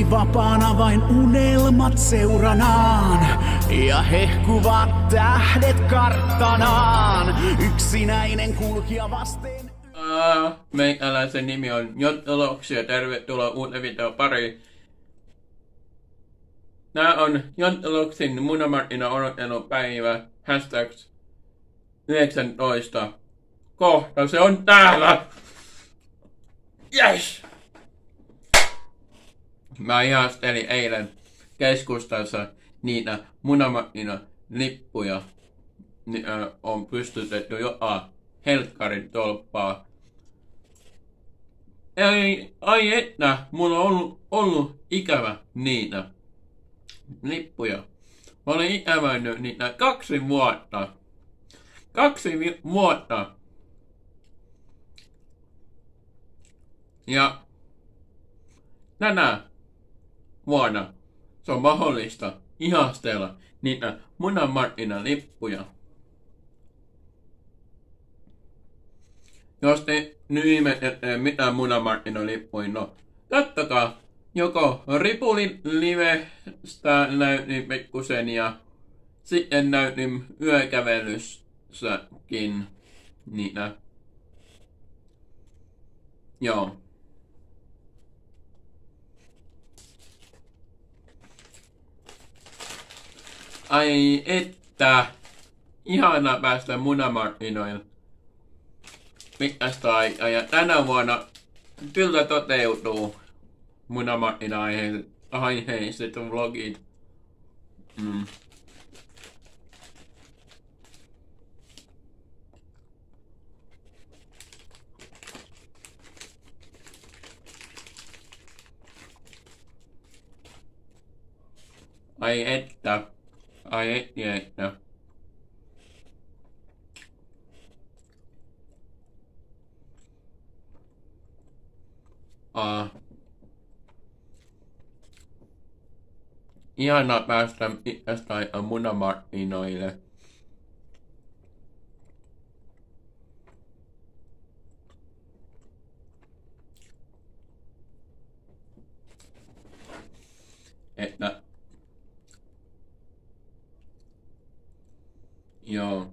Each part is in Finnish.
vapaana vain unelmat seuranaan. Ja hehkuvat tähdet karttanaan. Yksinäinen kulkija vasten. Meikäläisen nimi on Jontoloksia ja tervetuloa uuteen videon pariin. Nää on Jontoloksin munamarkkina odottelupäivä. Hashtag 19. Kohta se on täällä! Yes! Mä ihastelin eilen keskustassa niitä munamarkkina lippuja. On pystytetty joka helkkarin tolppaa. Ai että, mulla on ollut ikävä niitä lippuja. Mä olin ikävännyt niitä 2 vuotta. 2 vuotta. Ja tänä vuonna se on mahdollista ihastella niitä munamarkkinalippuja. Jos te nyt ihmettelette mitä munamarkkinalippuja, no kattokaa joko Ripulin livestä näytin pikkusen ja sitten näytin yökävelyssäkin niitä. Joo. Ai että, ihana päästä munamarkkinoille pitkästä aikaa ja tänä vuonna kyllä toteutuu munamarkkina-aiheiset vlogit. Ai että. Ai että. Ihana päästä pitkästä aikaa munamarkkinoille. Että joo.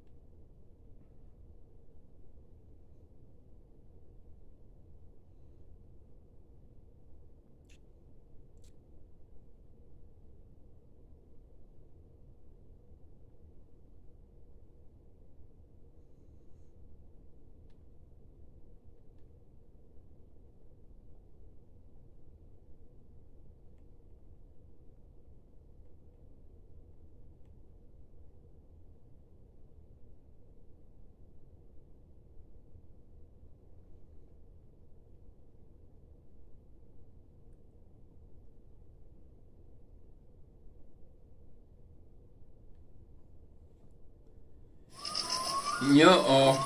Joo.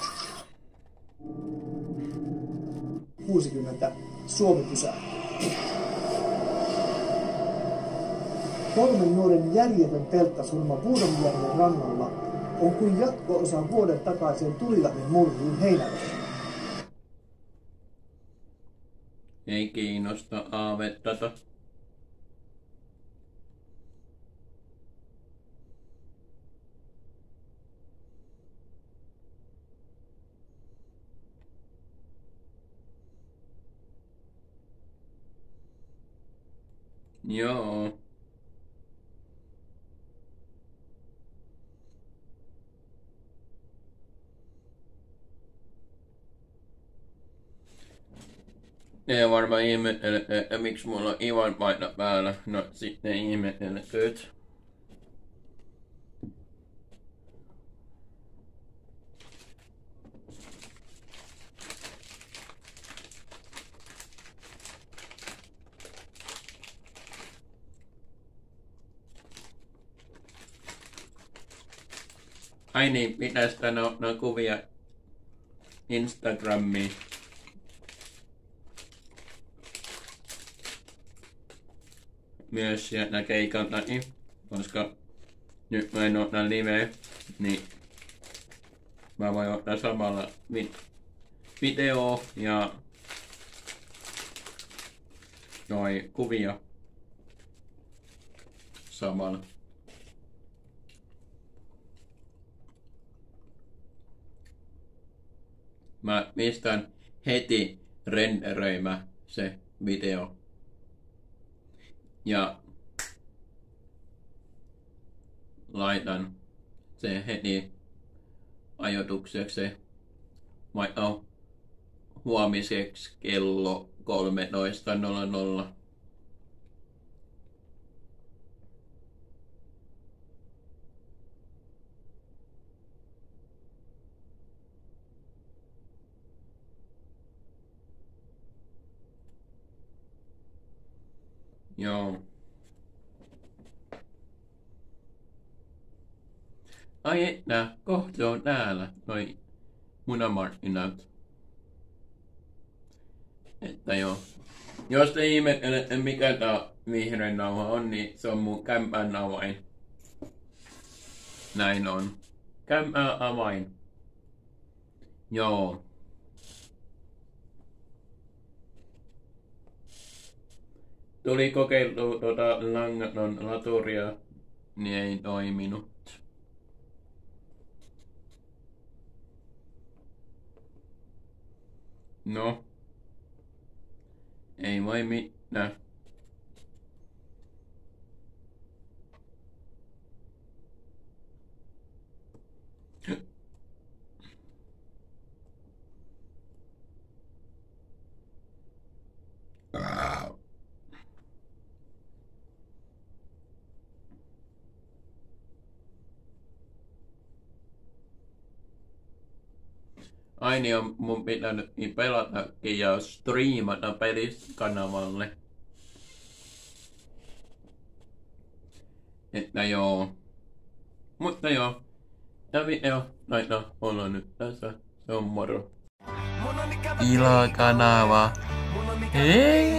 60 Suomi pysähtyy. 3 nuoren järjetön telttasurma Vuodonjärven rannalla on kuin jatko-osa vuoden takaisen Tulilahden murhiin Heinävedellä. Ei kiinnosta aavettata. Joo. Ne varmaan ihmettele, että miksi mulla on Ivan paita päällä. No sitten ihmettelekööt. Ai niin, pitäis tänne ottaa kuvia Instagramiin. Myös sieltä keikalta, koska nyt mä en ota liveä, niin mä voin ottaa samalla video ja noi kuvia. samalla. Mä pistän heti renderöimään se video. Ja laitan se heti ajoitukseksi vaikka huomiseksi kello 13.00. Joo. Ai että, kohta on täällä noi munamarkkinat. Että joo. Jos te ihmettelette mikä tää vihreä nauha on, niin se on mun kämpän avain. Näin on. Kämpän avain. Joo. Tuli kokeiltu langaton laturia, niin ei toiminut. No. Ei voi mitään. Aini on mun pitänyt pelatakin ja striimata pelikanavalle. Että joo. Mutta joo. Tää video taitaa olla nyt tässä. Se on moro. Ilokanava. Hei!